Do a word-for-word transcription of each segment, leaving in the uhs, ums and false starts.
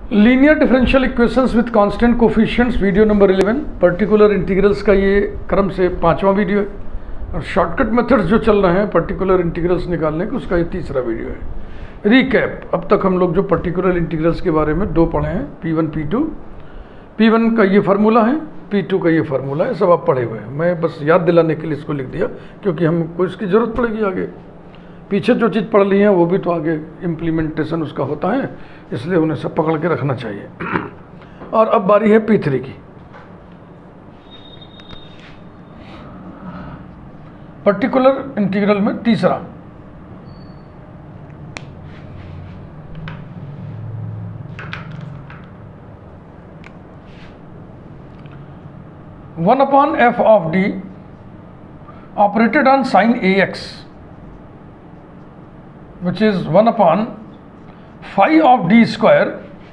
Linear differential equations with constant coefficients video number eleven. Particular integrals का ये क्रम से पांचवा वीडियो है और शॉर्टकट मेथड्स जो चल रहे हैं पर्टिकुलर इंटीग्रल्स निकालने के, उसका ये तीसरा वीडियो है। रीकैप, अब तक हम लोग जो पर्टिकुलर इंटीग्रल्स के बारे में दो पढ़े हैं, P one P two. P one का ये फार्मूला है, पी टू का ये फार्मूला है, सब आप पढ़े हुए हैं। मैं बस याद दिलाने के लिए इसको लिख दिया क्योंकि हमको इसकी ज़रूरत पड़ेगी आगे। पीछे जो चीज़ पढ़ ली है वो भी तो आगे इम्प्लीमेंटेशन उसका होता है, इसलिए उन्हें सब पकड़ के रखना चाहिए। और अब बारी है पी थ्री की। पर्टिकुलर इंटीग्रल में तीसरा, one upon F of D operated on sine a x which is one upon phi of d square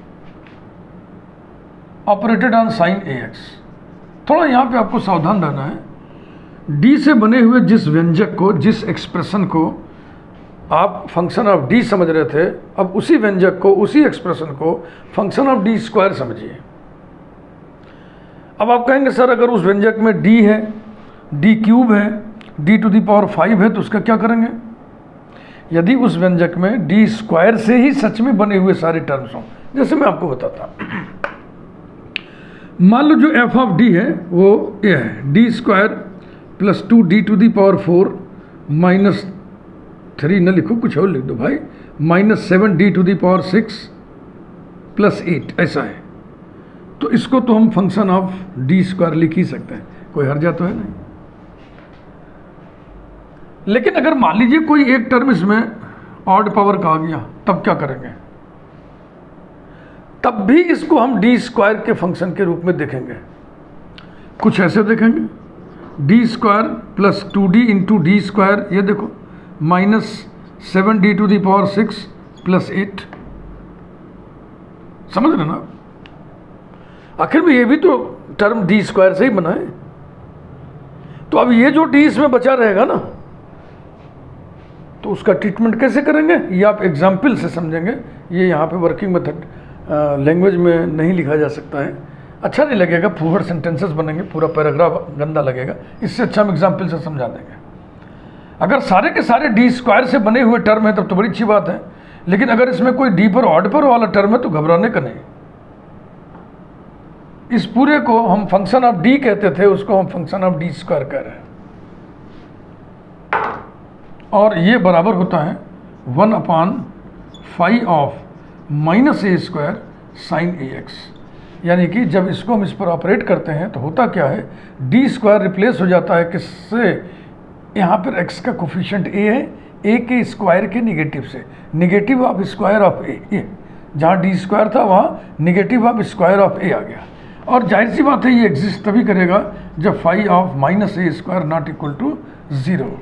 operated on sin ax। थोड़ा यहाँ पे आपको सावधान रहना है। d से बने हुए जिस व्यंजक को, जिस एक्सप्रेशन को आप फंक्शन ऑफ d समझ रहे थे, अब उसी व्यंजक को, उसी एक्सप्रेशन को फंक्शन ऑफ d स्क्वायर समझिए। अब आप कहेंगे सर अगर उस व्यंजक में d है, d क्यूब है, d to the power five है, तो उसका क्या करेंगे? यदि उस व्यंजक में डी स्क्वायर से ही सच में बने हुए सारे टर्म्स हों, जैसे मैं आपको बताता, मान लो जो एफ ऑफ डी है वो ये है, D square plus two D to the power four minus three, न लिखो कुछ और लिख दो भाई, minus seven D to the power six plus eight, ऐसा है। तो इसको तो हम फंक्शन ऑफ डी स्क्वायर लिख ही सकते हैं, कोई हर्जा तो है नहीं। लेकिन अगर मान लीजिए कोई एक टर्म इसमें ऑड पावर का आ गया, तब क्या करेंगे? तब भी इसको हम डी स्क्वायर के फंक्शन के रूप में देखेंगे। कुछ ऐसे देखेंगे, D square plus two D into D square, ये देखो minus seven D to the power six plus eight. समझ रहे ना? आखिर में ये भी तो टर्म डी स्क्वायर से ही बना है। तो अब ये जो डी इसमें बचा रहेगा ना, तो उसका ट्रीटमेंट कैसे करेंगे ये आप एग्जाम्पल से समझेंगे। ये यहाँ पे वर्किंग मेथड लैंग्वेज में नहीं लिखा जा सकता है, अच्छा नहीं लगेगा, फूहड़ सेंटेंसेस बनेंगे, पूरा पैराग्राफ गंदा लगेगा। इससे अच्छा हम एग्जाम्पल से समझा देंगे। अगर सारे के सारे डी स्क्वायर से बने हुए टर्म है तब तो बड़ी अच्छी बात है, लेकिन अगर इसमें कोई डी पर ऑड पर वाला टर्म है तो घबराने का नहीं। इस पूरे को हम फंक्शन ऑफ डी कहते थे, उसको हम फंक्शन ऑफ डी स्क्वायर कह रहे हैं। और ये बराबर होता है one upon five of minus a square sine a x. यानी कि जब इसको हम इस पर ऑपरेट करते हैं तो होता क्या है, डी स्क्वायर रिप्लेस हो जाता है किससे? यहाँ पर एक्स का कोफिशिएंट ए है, ए के स्क्वायर के निगेटिव से, negative of square of a. ये जहाँ डी स्क्वायर था वहाँ negative of square of a आ गया। और जाहिर सी बात है ये एग्जिस्ट तभी करेगा जब five of minus a square not equal to zero होगा।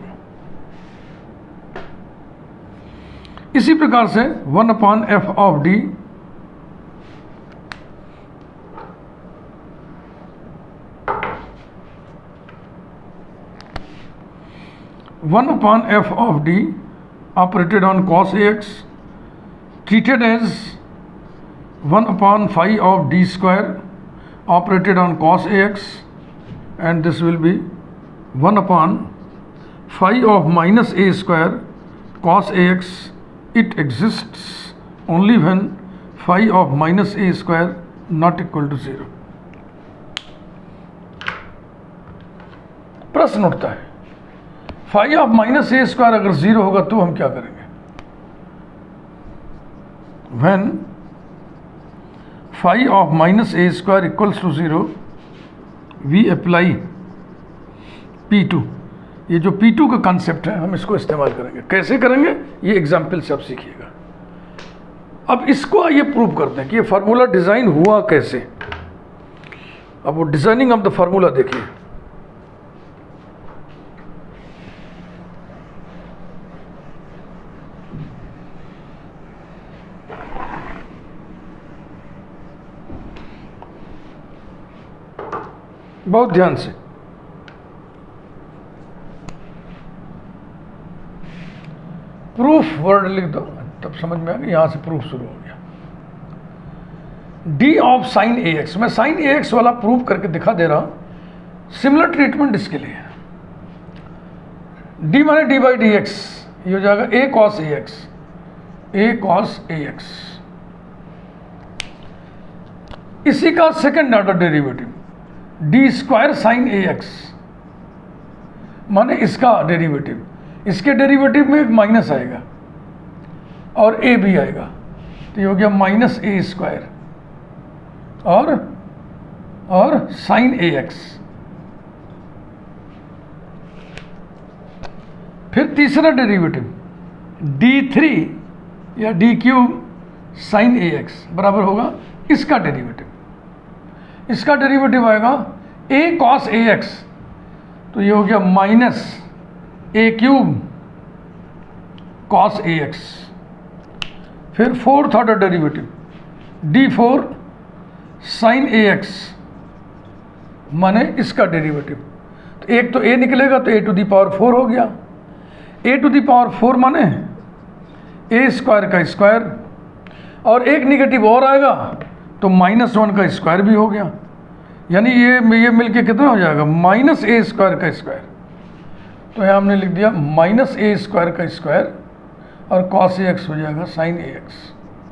इसी प्रकार से one upon F of D one upon F of D operated on cos a x treated as one upon five of D square operated on cos a x, and this will be one upon five of minus a square cos a x. It exists only when phi of minus a square not equal to zero। प्रश्न उठता है, phi of minus a square अगर zero होगा तो हम क्या करेंगे? When phi of minus a square equals to zero, we apply P two. ये जो पी टू का कॉन्सेप्ट है हम इसको इस्तेमाल करेंगे। कैसे करेंगे ये एग्जाम्पल से आप सीखिएगा। अब इसको आइए प्रूव करते हैं कि ये फार्मूला डिज़ाइन हुआ कैसे। अब वो डिज़ाइनिंग ऑफ द फार्मूला देखिए। बहुत ध्यान से, प्रूफ वर्ड लिख दो, तब समझ में आ गया, यहाँ से प्रूफ शुरू हो गया। D of sine a x, मैं साइन ए एक्स वाला प्रूव करके दिखा दे रहा हूँ, सिमिलर ट्रीटमेंट इसके लिए। डी माने डी बाई डी एक्स, ये हो जाएगा a cos a x, a cos a x. इसी का second order derivative D square sine a x, माने इसका डेरिवेटिव, इसके डेरिवेटिव में एक माइनस आएगा और ए भी आएगा, तो ये हो गया माइनस ए स्क्वायर और और साइन ए एक्स। फिर तीसरा डेरिवेटिव डी थ्री या D cube sine a x बराबर होगा इसका डेरिवेटिव, इसका डेरिवेटिव आएगा ए कॉस ए एक्स, तो ये हो गया minus a cube cos a x. फिर fourth order derivative D four sine a x, माने इसका डेरिवेटिव, तो एक तो ए निकलेगा तो a to the power four हो गया, a to the power four माने ए स्क्वायर का स्क्वायर, और एक निगेटिव और आएगा तो माइनस वन का स्क्वायर भी हो गया, यानी ये ये मिलके कितना हो जाएगा माइनस ए स्क्वायर का स्क्वायर। तो यहाँ हमने लिख दिया माइनस ए स्क्वायर का स्क्वायर और कॉस ए एक्स हो जाएगा साइन ए एक्स।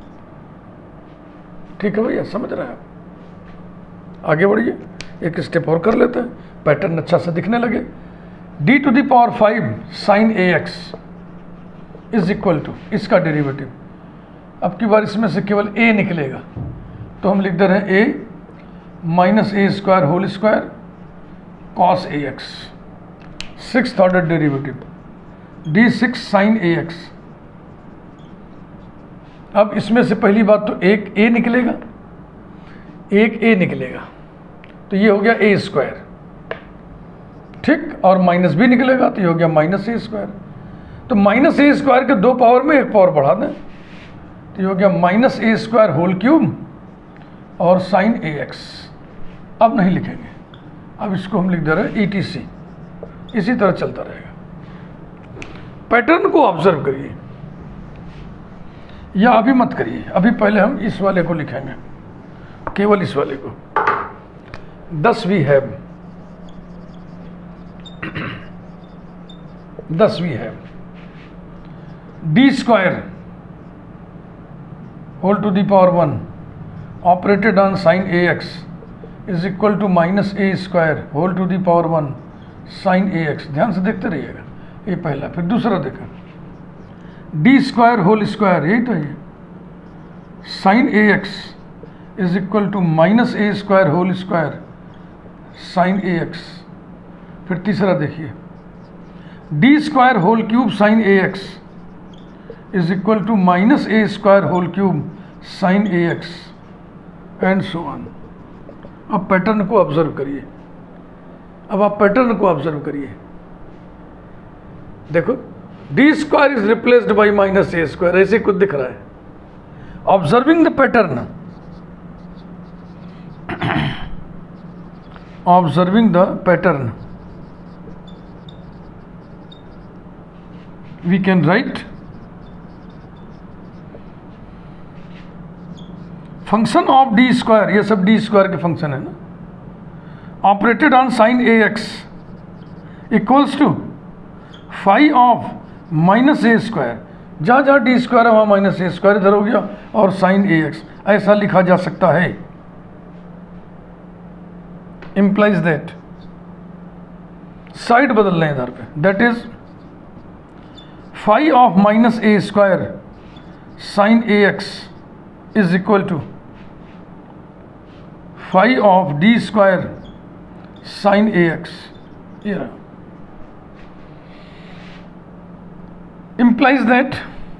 ठीक है भैया, समझ रहे हैं? आगे बढ़िए, एक स्टेप और कर लेते हैं, पैटर्न अच्छा से दिखने लगे। D to the power five sine a x is equal to इसका डेरिवेटिव, अब की बार इसमें से केवल ए निकलेगा तो हम लिख दे रहे हैं a minus a square whole square cos a x. Six order derivative D six sine a x, अब इसमें से पहली बात तो एक ए निकलेगा, एक ए निकलेगा तो ये हो गया ए स्क्वायर, ठीक, और माइनस भी निकलेगा तो ये हो गया माइनस ए स्क्वायर। तो माइनस ए स्क्वायर के दो पावर में एक पावर बढ़ा दें तो ये हो गया minus a square whole cube और साइन ए एक्स। अब नहीं लिखेंगे, अब इसको हम लिख दे रहे हैं ई टी सी, इसी तरह चलता रहेगा। पैटर्न को ऑब्जर्व करिए या अभी मत करिए, अभी पहले हम इस वाले को लिखेंगे, केवल इस वाले को। Thus we have, thus we have D square whole to the power one operated on sine a x is equal to minus a square whole to the power one sine a x. ध्यान से देखते रहिएगा, ये पहला। फिर दूसरा देखा D square whole square, यही तो है sine a x is equal to minus a square whole square sine a x. फिर तीसरा देखिए D square whole cube sine a x is equal to minus a square whole cube sine a x and so on. अब pattern को observe करिए, अब आप pattern को observe करिए, देखो D square is replaced by minus a square, ऐसे कुछ दिख रहा है। Observing the pattern, observing the pattern, we can write function of d square, ये सब d square के फंक्शन है ना, operated on sine a x equals to phi of minus a square, जहाँ जहाँ डी स्क्वायर है वहाँ माइनस ए स्क्वायर इधर हो गया और साइन ए एक्स, ऐसा लिखा जा सकता है। implies that साइड बदल लें इधर पे, that is phi of minus a square sine a x is equal to phi of D square sine a x. ये रहा, implies that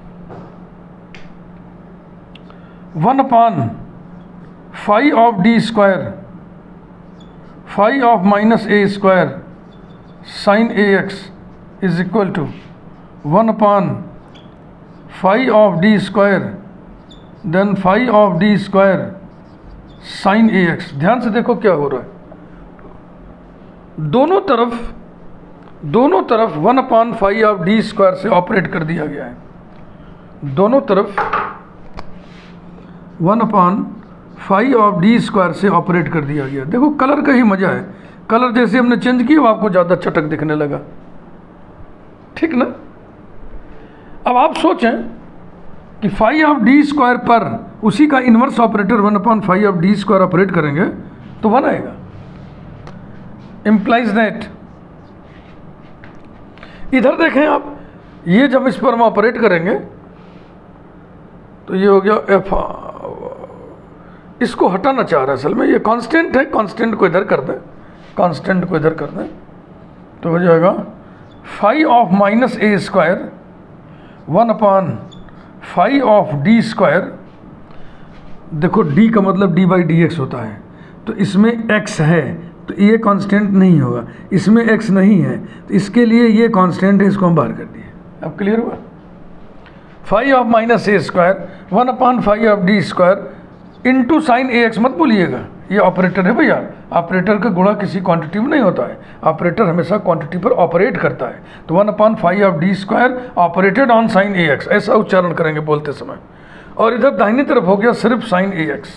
one upon five of D square phi of minus a square sine a x is equal to one upon five of D square then phi of D square sine a x. ध्यान से देखो क्या हो रहा है, दोनों तरफ दोनों तरफ one upon five of D square से ऑपरेट कर दिया गया है, दोनों तरफ one upon five of D square से ऑपरेट कर दिया गया। देखो कलर का ही मजा है, कलर जैसे हमने चेंज किया वो आपको ज़्यादा चटक दिखने लगा, ठीक ना। अब आप सोचें कि फाइव ऑफ डी स्क्वायर पर उसी का inverse operator one upon five of D square operate करेंगे तो वन आएगा। इम्प्लाइज दैट, इधर देखें आप, ये जब इस पर हम ऑपरेट करेंगे तो ये हो गया एफ, इसको हटाना चाह रहा है असल में, ये कांस्टेंट है, कांस्टेंट को इधर कर दें, कांस्टेंट को इधर कर दें तो हो जाएगा phi of minus a square one upon five of D square. देखो डी का मतलब डी बाई डी एक्स होता है, तो इसमें एक्स है तो ये कांस्टेंट नहीं होगा, इसमें एक्स नहीं है तो इसके लिए ये कांस्टेंट है, इसको हम बाहर कर दिए। अब क्लियर हुआ? Five of minus a square one upon five of D square into sine a x, मत भूलिएगा ये ऑपरेटर है भैया, ऑपरेटर का गुणा किसी क्वांटिटी में नहीं होता है, ऑपरेटर हमेशा क्वांटिटी पर ऑपरेट करता है। तो one upon five of D square operated on sine a x, ऐसा उच्चारण करेंगे बोलते समय। और इधर दाहिनी तरफ हो गया सिर्फ साइन ए एक्स।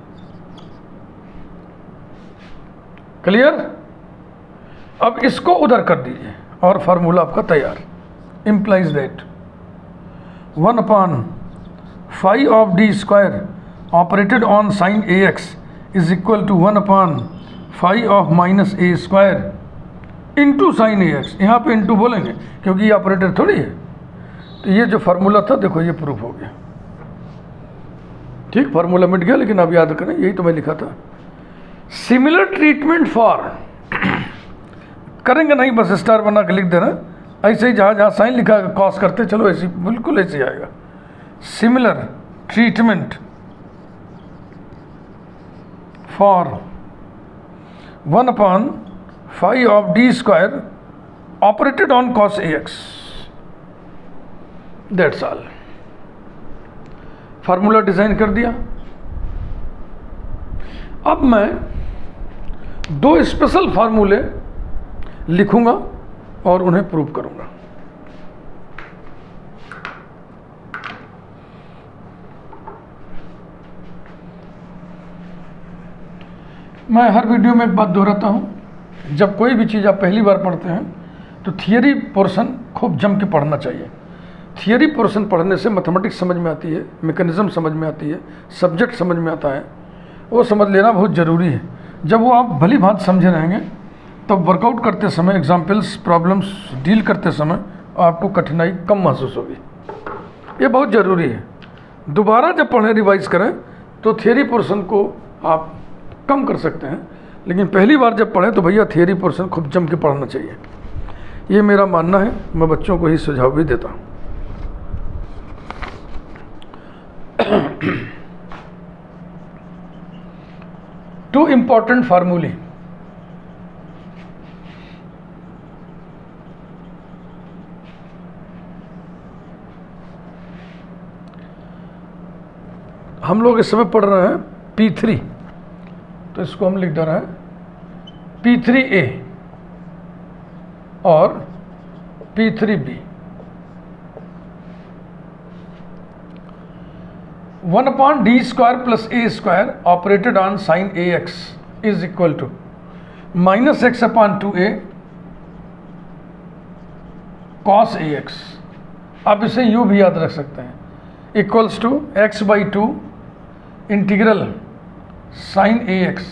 क्लियर? अब इसको उधर कर दीजिए और फार्मूला आपका तैयार। Implies that one upon five of D square operated on sine a x is equal to one upon five of minus a square into sine a x. यहाँ पे इंटू बोलेंगे क्योंकि ये ऑपरेटर थोड़ी है। तो ये जो फार्मूला था देखो ये प्रूफ हो गया, ठीक, फार्मूला मिट गया, लेकिन आप याद करें यही तो मैं लिखा था। सिमिलर ट्रीटमेंट फॉर, करेंगे नहीं बस स्टार बना के लिख देना, ऐसे ही जहाँ जहाँ साइन लिखा है कॉस करते चलो, ऐसे बिल्कुल ऐसे आएगा। Similar treatment for one upon five of D square operated on cos a x, that's all. Formula design कर दिया। अब मैं दो स्पेशल फार्मूले लिखूंगा और उन्हें प्रूव करूंगा। मैं हर वीडियो में एक बात दोहराता हूं, जब कोई भी चीज़ आप पहली बार पढ़ते हैं तो थियरी पोर्शन खूब जम के पढ़ना चाहिए। थियरी पोर्शन पढ़ने से मैथमेटिक्स समझ में आती है, मैकेनिज्म समझ में आती है, सब्जेक्ट समझ में आता है, वो समझ लेना बहुत ज़रूरी है। जब वो आप भली भांति समझे रहेंगे तब वर्कआउट करते समय, एग्जाम्पल्स, प्रॉब्लम्स डील करते समय आपको कठिनाई कम महसूस होगी। ये बहुत ज़रूरी है। दोबारा जब पढ़ें, रिवाइज करें तो थियरी पोर्शन को आप कम कर सकते हैं, लेकिन पहली बार जब पढ़ें तो भैया थियरी पोर्शन खूब जम के पढ़ना चाहिए। ये मेरा मानना है, मैं बच्चों को ही सुझाव भी देता हूँ। टू इम्पॉर्टेंट फार्मूले, हम लोग इस समय पढ़ रहे हैं पी थ्री, तो इसको हम लिख दे रहे हैं पी थ्री ए और p three b. One upon d square plus a square operated on sine a x is equal to minus x upon two a cos a x. आप इसे यूँ भी याद रख सकते हैं, equals to x by two integral sine a x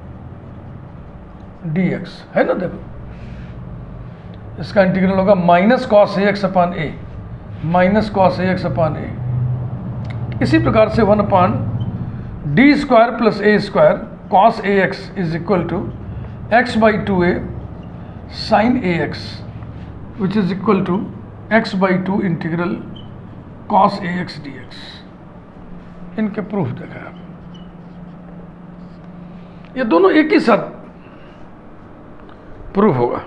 d x, है ना। देखो इसका इंटीग्रल होगा minus cos a x upon a, minus cos a x upon a. इसी प्रकार से one upon d square plus a square cos a x is equal to x by two a sine a x which is equal to x by two integral cos a x d x. इनके proof देखा आप, ये दोनों एक ही साथ proof होगा।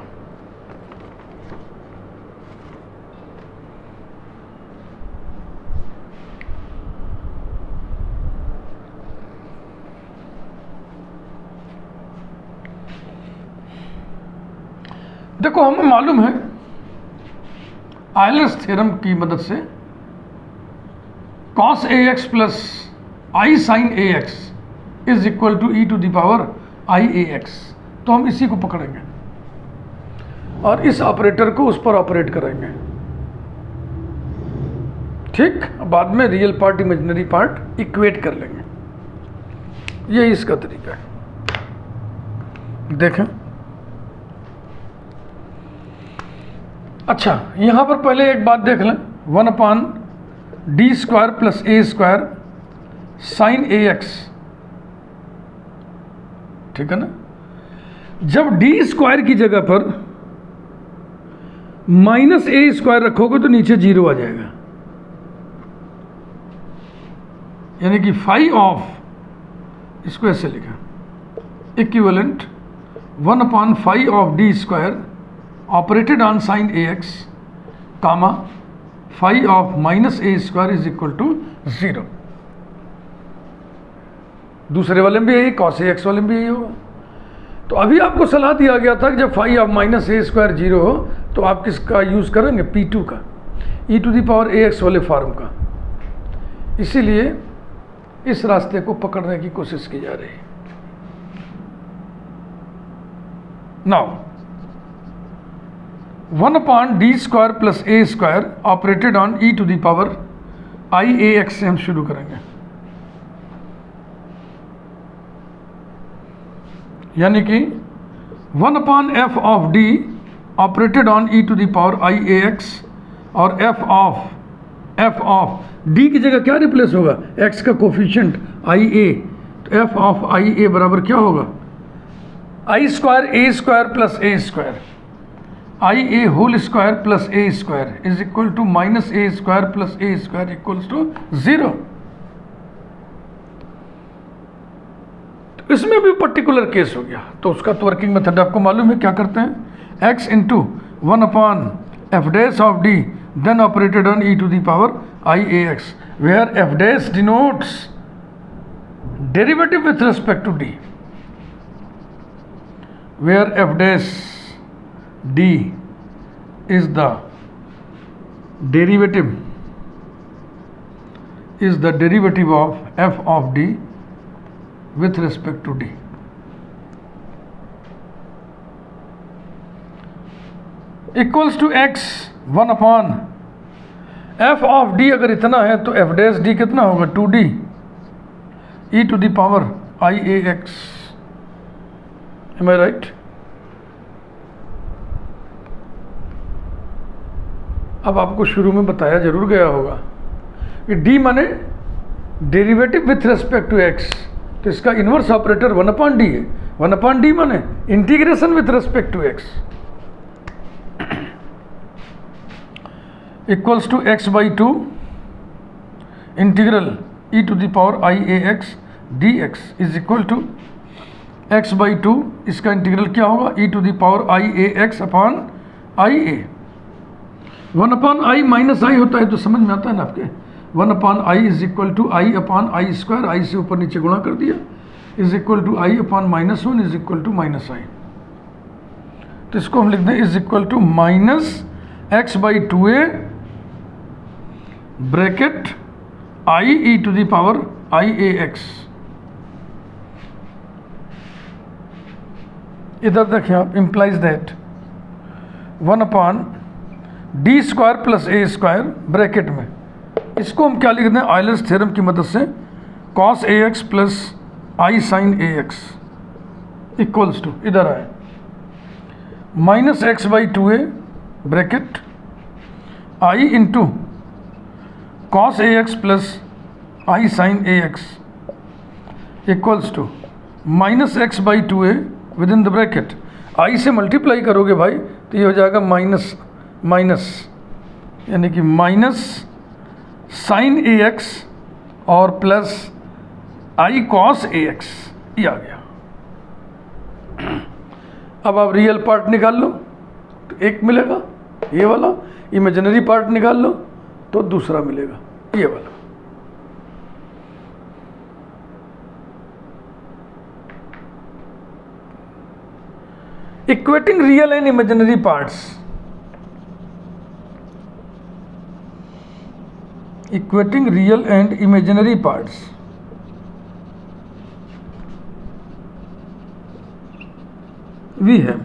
देखो हमें मालूम है आयलर्स थ्योरम की मदद से cos a x plus i sine a x is equal to e to the power i a x. तो हम इसी को पकड़ेंगे और इस ऑपरेटर को उस पर ऑपरेट करेंगे। ठीक, बाद में real part imaginary part equate कर लेंगे। ये इसका तरीका है। देखें, अच्छा यहां पर पहले एक बात देख लें, one upon d square plus a square sine a x, ठीक है ना। जब डी स्क्वायर की जगह पर माइनस ए स्क्वायर रखोगे तो नीचे जीरो आ जाएगा, यानी कि फाइव ऑफ, इसको ऐसे लिखा, equivalent one upon five of D square operated on sine a x comma five of minus a square is equal to zero. दूसरे वाले में भी यही, कॉस ए एक्स वाले में भी यही होगा। तो अभी आपको सलाह दिया गया था कि जब five of minus a square zero हो तो आप किसका यूज़ करेंगे, पी टू का, e to the power a x वाले फॉर्म का। इसीलिए इस रास्ते को पकड़ने की कोशिश की जा रही है। Now one upon d square plus a square operated on e to the power i a x से हम शुरू करेंगे, यानी कि one upon F of D operated on e to the power i a x, और f of f of d की जगह क्या रिप्लेस होगा, एक्स का कोफिशिएंट आई ए, तो एफ ऑफ आई ए बराबर क्या होगा, i square a square plus a square, i a whole square plus a square is equal to minus a square plus a square equals to zero. तो इसमें भी particular case हो गया, तो उसका तो वर्किंग मेथड आपको मालूम है, क्या करते हैं, x into one upon f dash of d then operated on e to the power i a x, where f dash denotes derivative with respect to d, where f dash d is the derivative is the derivative of f of d with respect to d। Equals to x one upon F of d, अगर इतना है तो f dash d कितना होगा, two d e to the power i a x. Am I right? अब आपको शुरू में बताया जरूर गया होगा कि d माने derivative with respect to x, तो इसका inverse operator one upon d है। वन अपॉन डी माने integration with respect to x equals to x by two integral e to the power i a x d x is equal to x by two, इसका integral क्या होगा, e to the power i a x upon i a. One upon i minus i होता है तो समझ में आता है ना आपके, one upon i is equal to i upon i square, i से ऊपर नीचे गुणा कर दिया, is equal to i upon minus one is equal to minus i. तो इसको हम लिख दें is equal to minus x by two a bracket i e to the power i a x. इधर देखिए आप, implies that one upon d square plus a square bracket में, इसको हम क्या लिख दें, आयलर्स थ्योरम की मदद से cos a x plus i sine a x equals to, इधर आए minus x by two a bracket i into cos a x plus i sine a x equals to minus x by two a within the bracket, i से multiply करोगे भाई तो ये हो जाएगा minus minus, यानी कि minus sine a x और plus i cos a x, ये आ गया। अब आप रियल पार्ट निकाल लो तो एक मिलेगा ये वाला, इमेजिनरी पार्ट निकाल लो तो दूसरा मिलेगा ये वाला। Equating real and imaginary parts, equating real and imaginary parts, वी है।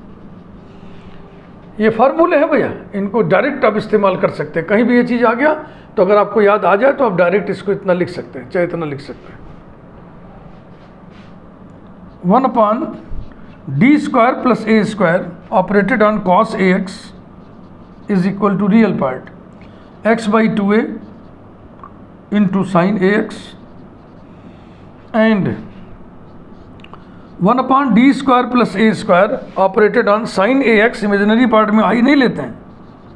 ये फार्मूले हैं भैया, इनको डायरेक्ट आप इस्तेमाल कर सकते हैं। कहीं भी ये चीज़ आ गया तो अगर आपको याद आ जाए तो आप डायरेक्ट इसको इतना लिख सकते हैं, चाहे इतना लिख सकते हैं। One upon d square plus a square operated on cos a x is equal to real part x by two a into sine a x and one upon d square plus a square operated on sine a x, imaginary part में i नहीं लेते हैं,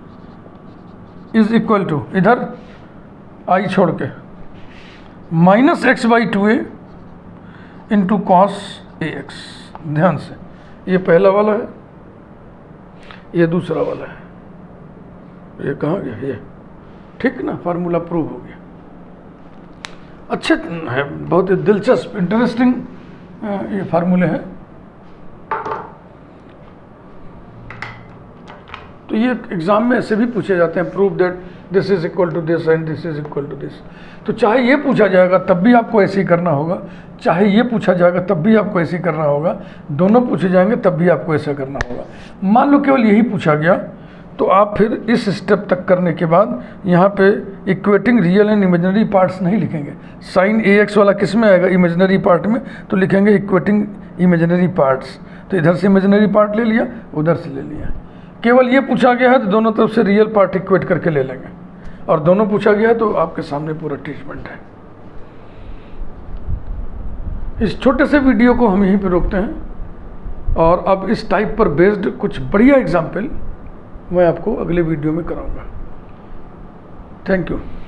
is equal to इधर i छोड़ के minus x by two a into cos a x. ध्यान से, ये पहला वाला है, ये दूसरा वाला है, ये कहाँ गया ये, ठीक ना, फार्मूला प्रूव हो गया। अच्छे है, बहुत ही दिलचस्प इंटरेस्टिंग ये फार्मूले हैं। तो ये एग्जाम में ऐसे भी पूछे जाते हैं, prove that this is equal to this and this is equal to this. तो चाहे ये पूछा जाएगा तब भी आपको ऐसे ही करना होगा, चाहे ये पूछा जाएगा तब भी आपको ऐसे ही करना होगा, दोनों पूछे जाएंगे तब भी आपको ऐसा करना होगा। मान लो केवल यही पूछा गया तो आप फिर इस स्टेप तक करने के बाद यहाँ पे equating real and imaginary parts नहीं लिखेंगे। साइन ए एक्स वाला किस में आएगा, इमेजिनरी पार्ट में, तो लिखेंगे इक्वेटिंग इमेजिनरी पार्ट्स। तो इधर से इमेजिनरी पार्ट ले लिया, उधर से ले लिया। केवल ये पूछा गया है तो दोनों तरफ से रियल पार्ट इक्वेट करके ले लेंगे, और दोनों पूछा गया है तो आपके सामने पूरा ट्रीटमेंट है। इस छोटे से वीडियो को हम यहीं पे रोकते हैं, और अब इस टाइप पर बेस्ड कुछ बढ़िया एग्जाम्पल मैं आपको अगले वीडियो में कराऊंगा। Thank you.